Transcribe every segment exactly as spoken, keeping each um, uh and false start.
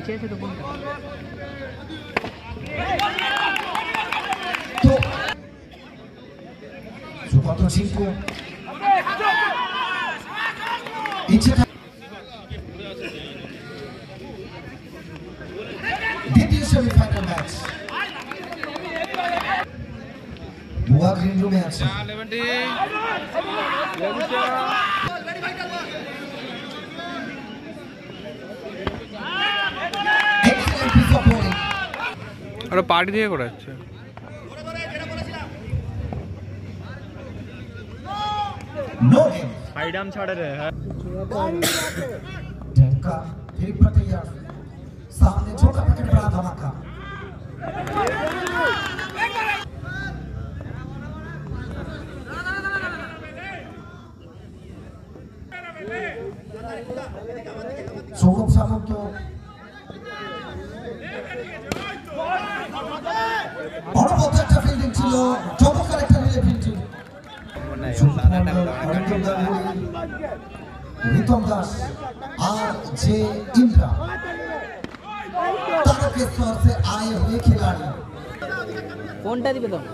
নিচে আছে তো কোনটা তো সুকান্ত ঝিঙ্কু ইচ্ছে দ্বিতীয় সেমিফাইনাল ম্যাচ বুয়া গ্রিন রুমে আছে ওরা পার্টি দিয়ে করাচ্ছে आइटम छाड़ रहे हैं झटका फिर प्रक्रिया सामने छोटा पैकेट बड़ा धमाका সৌরভ সামন্ত অনবদ্য একটা ফিল্ডিং ছিল চমৎকার একটা রিলে ফিল্ডিং রিতম দাস और जे इंद्रा तारकेश्वर से आए हुए खिलाड़ी কোনটা দিবে তো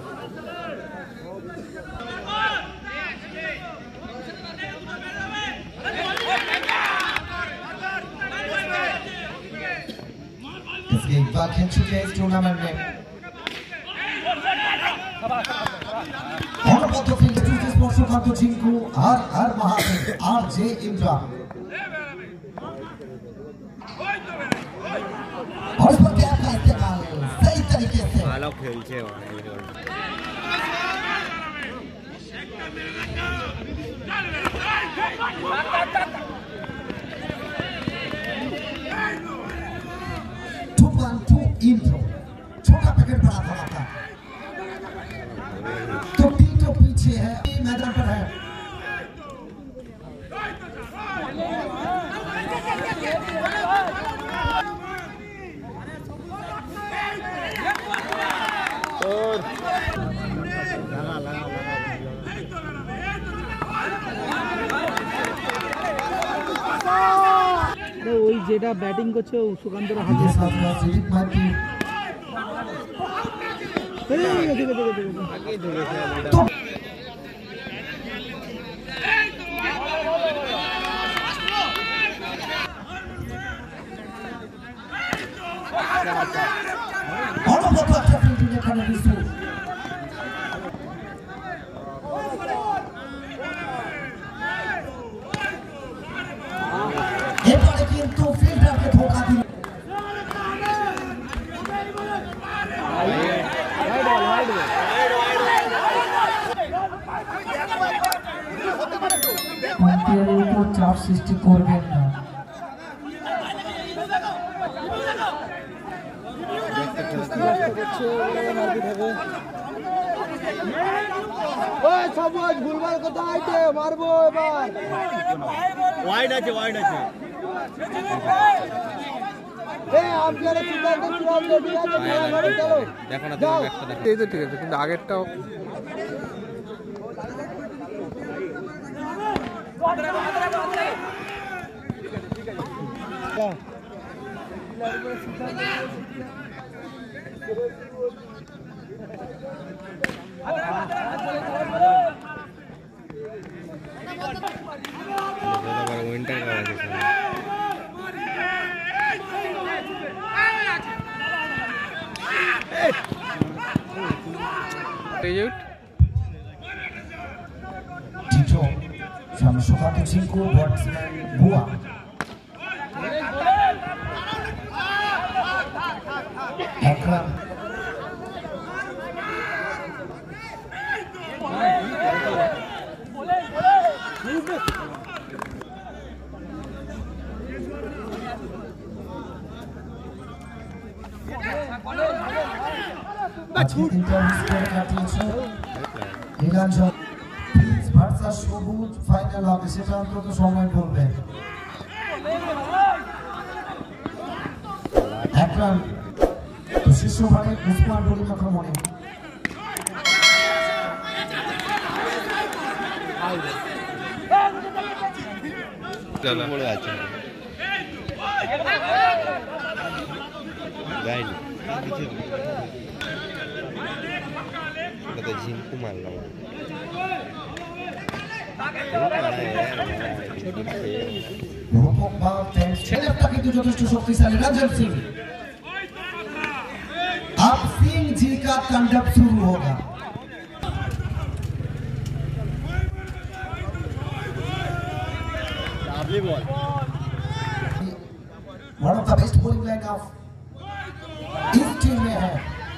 इसके एक बार खेल चुके हैं इस टूर्नामेंट में और बहुत फील्ड चूजे स्पोर्ट्स सुकांतो झिंकू हर हर महादेव और जे इंद्रा और इस पर क्या का इस्तेमाल सही तरीके से मालो खेल छे Tuban to Indra छोटा पैकेट बड़ा धमाका तो टीटो पीछे है मैदान पर है और ওই যেটা ব্যাটিং করছে সুকান্তর হাতে এবারে কিন্তু ফিল্ডারকে ধোকা দিল আম্পায়ারের উপর চাপ সৃষ্টি করবেন না ওই সবুজ ভুলভাল কথা আইতে মারবো এবার वाइड আছে वाइड আছে এ আম্পায়ারে সিদ্ধান্ত চূড়ান্ত দিয়ে আছে খেলা করে চলো দেখো না তুমি ব্যাকটা দেখো এই তো ঠিক আছে কিন্তু আগেরটাও विंटर का है Tito sama Sukanto Jhinku batsman Bua Ekram সবুজ ফাইনাল হবে সেটা অন্তত সময় বলবে একরাম তো শিষ্যভাগে উসমান বলে কথা মনে চলো বলে আছে যায়নি এটা তো ঝিঙ্কু মারলাম যথেষ্ট শক্তিশালী रंजन सिंह अब सिंह जी का तांडव शुरू होगा one of the best bowling line of इस टीम में है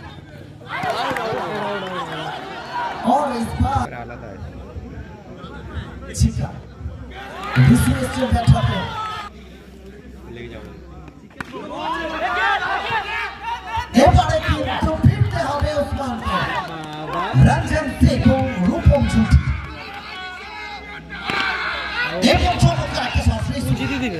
और इस बार आलादा है चिका रिशु स्टेट बैठा है लेके जाओ এবারে কিন্তু ফিরতে হবে উসমানকে রঞ্জন সিংহ রূপম জুটি এবং চমৎকার একটা শট রিশু জিতে দিবে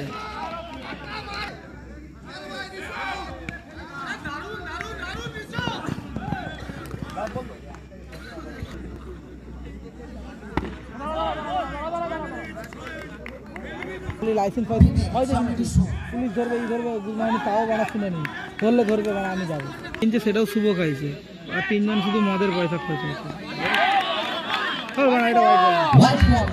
লাইসেন্স পুলিশ ধরবে ই ধরবে আমি তাও বানা শুনে নি ধরলে ধরবে বানা আমি যাবো কিন্তু সেটাও শুভ খাইছে আর তিনজন শুধু মদের পয়সা খরচ হয়েছে এটা হোয়াইট বল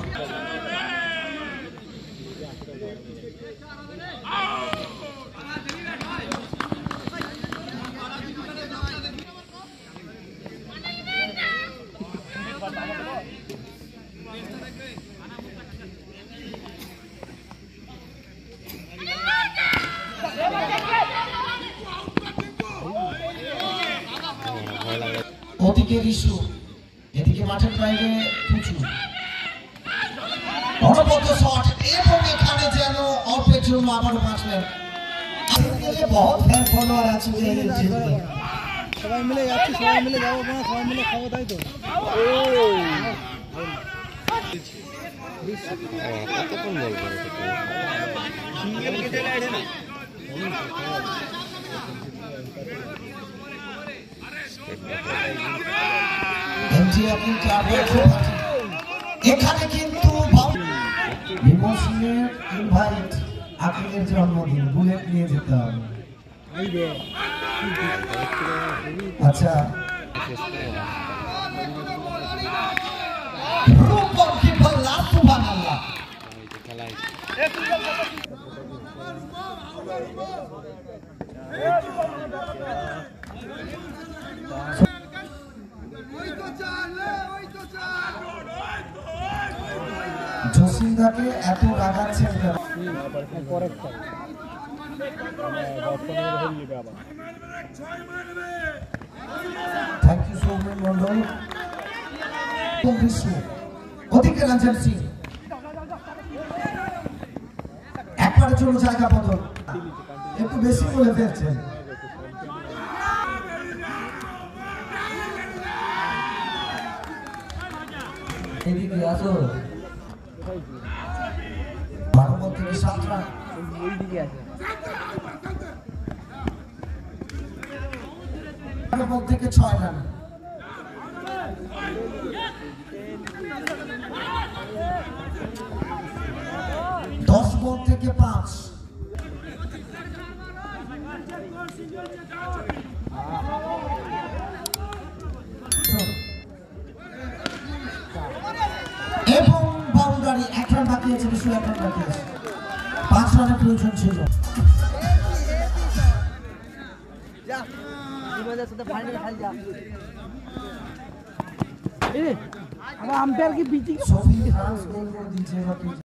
ওদিকে রিশু এদিকে মাঠের বাইরে পুচু অনবদ্য শট এবং এখানে যেন অল্পের জন্য আবারও বাঁচলেন বহুত ফ্যান ফলোয়ার আছে সবাই মিলে যাচ্ছি সবাই মিলে যাবো না সবাই মিলে খাবো তাই তো কতক্ষণ বল করে সিঙ্গেল কেটে লাইছে না এখানে কিন্তু বিমল সিংয়ের ইনভাইট আকিলের জন্মদিন বুলেট নিয়ে যেতে হবে আচ্ছা রূপম কি বললা সুবহানাল্লাহ খেলাই জসিন্দাকে এত রাগাচ্ছেন কেন thank you so much Mondal Rishu ওদিকে রঞ্জন সিং একবারের জন্য জায়গা বদল একটু বেশি বলে ফেলছেন এদিকে আসো বারো বল থেকে সাত রান ওইদিকে আছে বারো বল থেকে ছয় রান দশ বল থেকে পাঁচ এবং বাউন্ডারি এক রান বাকি আছে রিশু এক রান বাকি আছে পাঁচ রানের প্রয়োজন ছিল আমার আম্পায়ার কি পিচিং সবই রান স্কোর করে দিচ্ছে